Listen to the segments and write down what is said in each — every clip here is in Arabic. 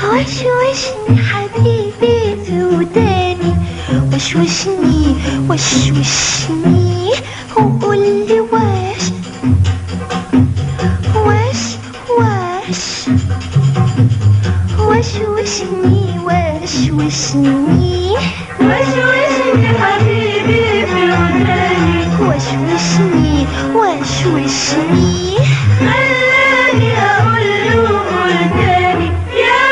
وشوشني حبيبي في وداني، وشوشني وشوشني وقولي واش واش واش وشوشني وشوشني وشوشني حبيبي في وداني، وشوشني وشوشني خلاني أقول له قول تاني يا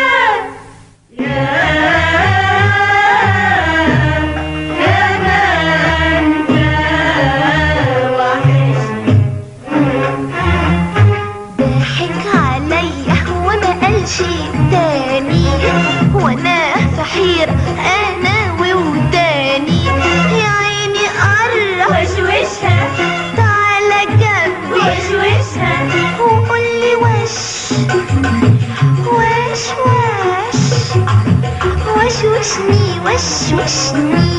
أنا أنت وحشني. ضحك عليا وما قال شيء تاني، وانا في حيرة انا ووداني، يا عيني قرب وشوشها تعالى جنبي وشوشها وقولي وش واش واش وشوشني وشوشني